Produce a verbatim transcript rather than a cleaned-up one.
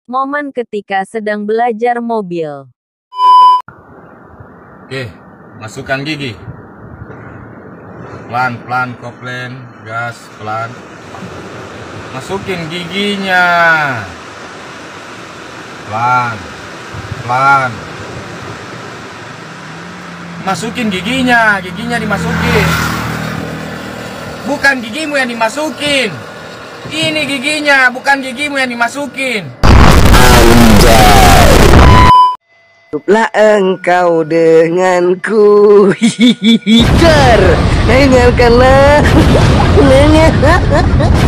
Momen ketika sedang belajar mobil. Oke, masukkan gigi. Pelan-pelan koplen, gas pelan. Masukin giginya. Pelan, pelan. Masukin giginya, giginya dimasukin. Bukan gigimu yang dimasukin. Ini giginya, bukan gigimu yang dimasukin. Cukuplah engkau denganku, hihihi, dengarkanlah.